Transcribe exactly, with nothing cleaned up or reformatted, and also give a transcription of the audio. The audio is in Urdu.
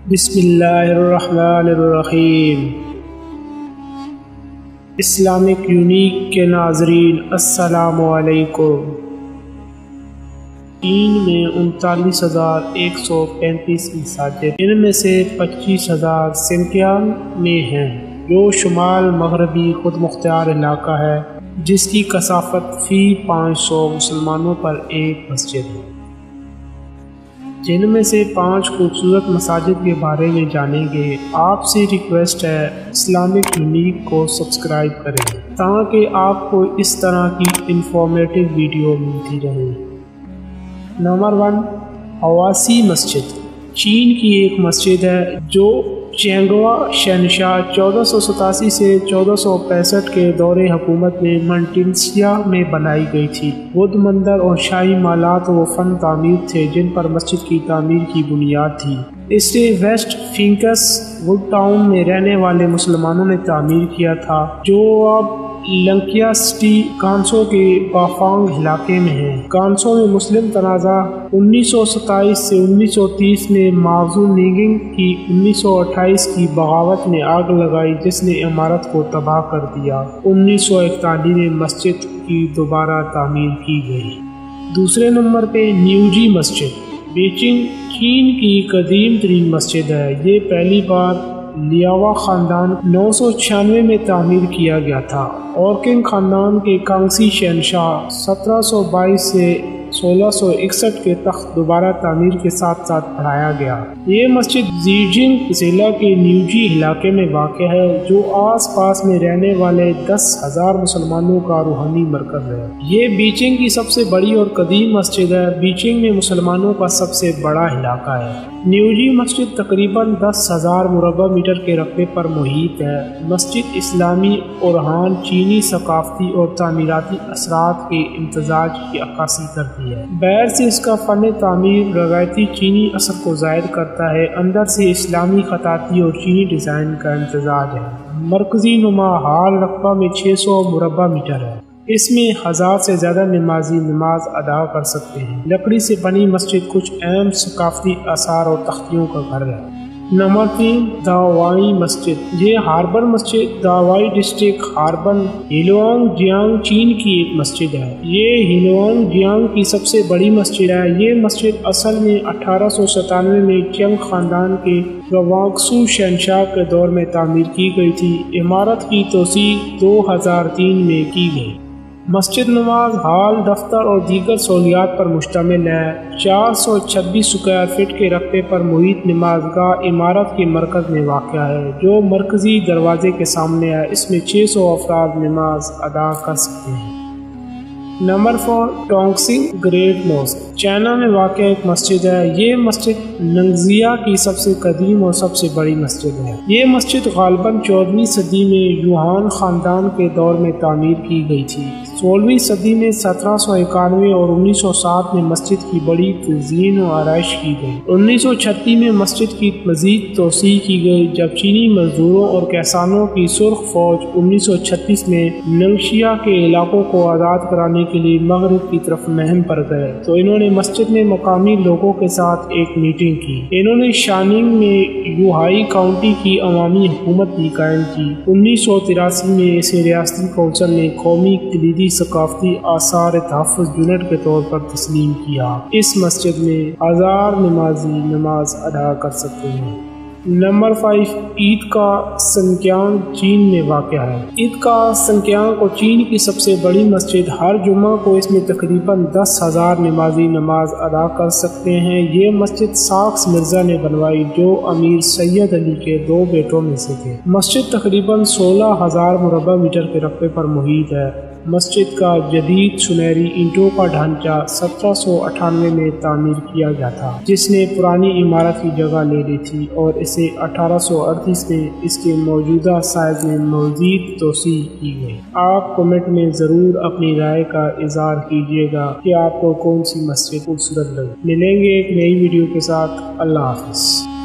بسم اللہ الرحمن الرحیم۔ اسلامک یونیک کے ناظرین السلام علیکم۔ چین میں انتالیس ہزار ایک سو پینتیس مساجد، ان میں سے پچیس ہزار سنکیانگ میں ہیں، جو شمال مغربی خود مختار علاقہ ہے جس کی کثافت فی پانچ سو مسلمانوں پر ایک مسجد ہے۔ جن میں سے پانچ خوبصورت مساجد کے بارے میں جانیں گے۔ آپ سے ریکویسٹ ہے اسلامک یونیک کو سبسکرائب کریں تاکہ آپ کو اس طرح کی انفارمیٹیو ویڈیو ملتی رہے۔ نمبر ون، حواسی مسجد چین کی ایک مسجد ہے جو چینگوا شہنشاہ چودہ سو ستاسی سے چودہ سو پینسٹھ کے دور حکومت میں منٹینسیا میں بنائی گئی تھی۔ بدھ مندر اور شاہی مالات و فن تعمیر تھے جن پر مسجد کی تعمیر کی بنیاد تھی۔ اسے ویسٹ فینکس ووڈ ٹاؤن میں رہنے والے مسلمانوں نے تعمیر کیا تھا، جو اب لنکیا سٹی کانسو کے بافانگ علاقے میں ہے۔ کانسو میں مسلم تنازع انیس سو ستائیس سے انیس سو تیس میں ماوزو نیگنگ کی انیس سو اٹھائیس کی بغاوت نے آگ لگائی جس نے عمارت کو تباہ کر دیا۔ انیس سو اکتالیس میں مسجد کی دوبارہ تعمیر کی گئی۔ دوسرے نمبر پہ نیوجی مسجد بیجنگ چین کی قدیم ترین مسجد ہے۔ یہ پہلی بار لیاوا خاندان نو سو چھیانوے میں تعمیر کیا گیا تھا اور کنگ خاندان کے کانگسی شہنشاہ سترہ سو بائیس سے سولہ سو اکسٹھ کے تخت دوبارہ تعمیر کے ساتھ ساتھ بڑھایا گیا۔ یہ مسجد زیجنگ ضلع کے نیوجی علاقے میں واقع ہے جو آس پاس میں رہنے والے دس ہزار مسلمانوں کا روحانی مرکز ہے۔ یہ بیجنگ کی سب سے بڑی اور قدیم مسجد ہے۔ بیجنگ میں مسلمانوں کا سب سے بڑا علاقہ ہے۔ نیوجی مسجد تقریباً دس ہزار مربع میٹر کے رقبے پر محیط ہے۔ مسجد اسلامی اورہان چینی ثقافتی اور تعمیراتی اثرات کے امتزاج کی عکاسی کرتی ہے۔ باہر سے اس کا فن تعمیر روایتی چینی اثر کو ظاہر کرتا ہے، اندر سے اسلامی خطاطی اور چینی ڈیزائن کا امتزاج ہے۔ مرکزی نما ہال رقبہ میں چھ سو مربع میٹر ہے۔ اس میں ہزار سے زیادہ نمازی نماز ادا کر سکتے ہیں۔ لکڑی سے بنی مسجد کچھ اہم ثقافتی آثار اور تختیوں کا گھر ہے۔ نمبر تین، داوائی مسجد یہ ہاربن مسجد Daowai district Harbin Heilongjiang چین کی ایک مسجد ہے۔ یہ ہیلوانگ جیانگ کی سب سے بڑی مسجد ہے۔ یہ مسجد اصل میں اٹھارہ سو ستانوے میں چنگ خاندان کے گوانگسو شہنشاہ کے دور میں تعمیر کی گئی تھی۔ عمارت کی توسیع دو ہزار تین میں کی گئی۔ مسجد نماز ہال، دفتر اور دیگر سہولیات پر مشتمل ہے۔ چار سو چھبیس اسکوائر فٹ کے رقبے پر محیط نماز گاہ عمارت کے مرکز میں واقع ہے جو مرکزی دروازے کے سامنے ہے۔ اس میں چھ سو افراد نماز ادا کر سکتے ہیں۔ Number four, Tongxin great mosque China میں واقع ایک مسجد ہے۔ یہ مسجد ننگزیا کی سب سے قدیم اور سب سے بڑی مسجد ہے۔ یہ مسجد غالباً چودہویں صدی میں یوہان خاندان کے دور میں تعمیر کی گئی تھی۔ سولہویں صدی میں سترہ سو اکانوے اور انیس سو سات میں مسجد کی بڑی تزئین و آرائش کی گئی۔ انیس سو چھتیس میں مسجد کی مزید توسیع کی گئی جب چینی مزدوروں اور کسانوں کی سرخ فوج انیس سو چھتیس میں ننگشیا کے علاقوں کو آزاد کرانے کے لیے مغرب کی طرف مہم پر گئے تو انہوں نے مسجد میں مقامی لوگوں کے ساتھ ایک میٹنگ کی۔ انہوں نے شاننگ میں یوہائی کاؤنٹی کی عوامی حکومت بھی قائم کی۔ انیس سو تراسی میں اسے ریاستی کونسل نے قومی کلیدی ثقافتی آثار تحفظ یونٹ کے طور پر تسلیم کیا۔ اس مسجد میں ہزار نمازی نماز ادا کر سکتے ہیں۔ نمبر فائیو، عید کا سنکیانگ چین میں واقع ہے۔ عید کا سنکیانگ کو چین کی سب سے بڑی مسجد ہر جمعہ کو اس میں تقریباً دس ہزار نمازی نماز ادا کر سکتے ہیں۔ یہ مسجد ساکس مرزا نے بنوائی جو امیر سید علی کے دو بیٹوں میں سے تھے۔ مسجد تقریباً سولہ ہزار مربع میٹر کے رقبے پر محیط ہے۔ مسجد کا جدید سنہری اینٹوں کا ڈھانچہ سترہ سو اٹھانوے میں تعمیر کیا گیا تھا جس نے پرانی عمارت کی جگہ لے لی تھی اور اسے اٹھارہ سو اڑتیس میں اس کے موجودہ سائز میں مزید توسیع کی گئی۔ آپ کمنٹ میں ضرور اپنی رائے کا اظہار کیجیے گا کہ آپ کو کون سی مسجد خوبصورت لگی۔ ملیں گے ایک نئی ویڈیو کے ساتھ۔ اللہ حافظ۔